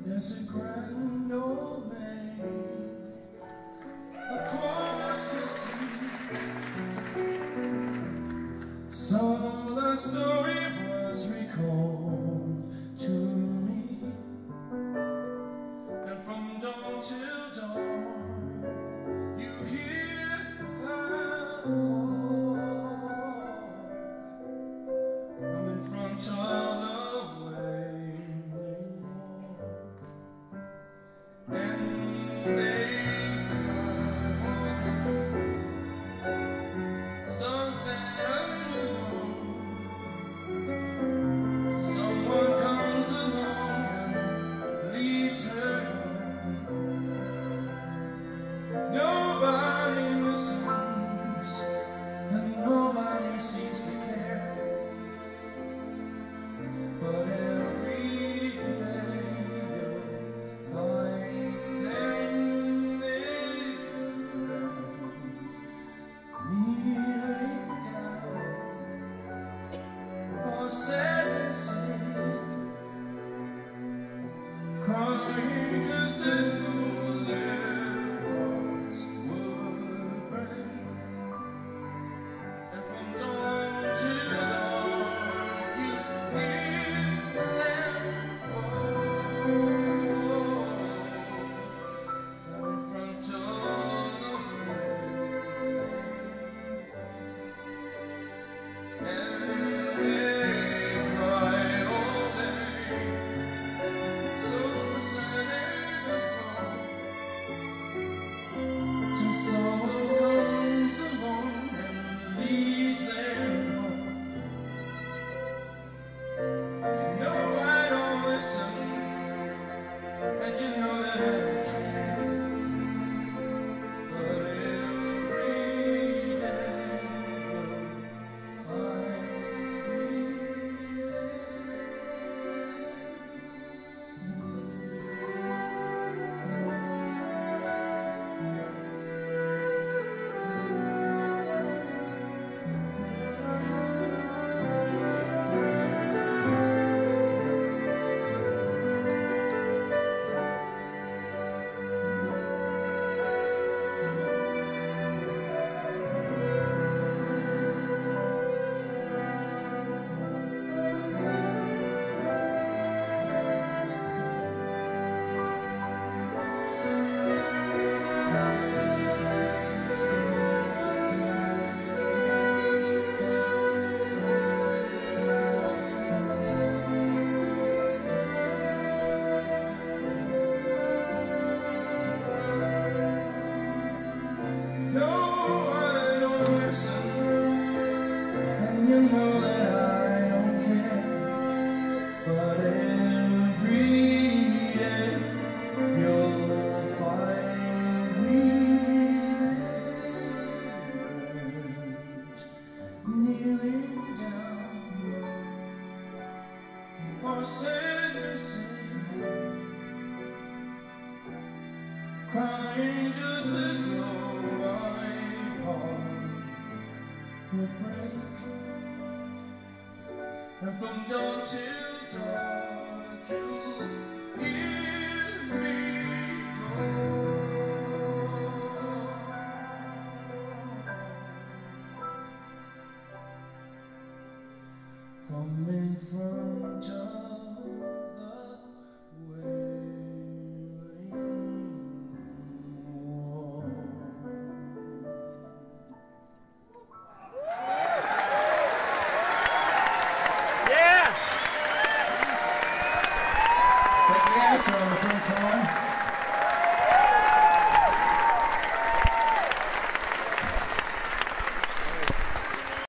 There's a grand old man across the sea. So the story was recalled to me, and from dawn till dawn you hear her call. I'm in front of the wailing wall, and they crying just as though their hearts would break, and from dawn till dark you hear them call. Now in front of the rain, and they cry all day. Crying just as though my heart would break, and from dawn till dark you'll hear me call. From in front of the wailing wall. Yeah! Take the answer on the first song.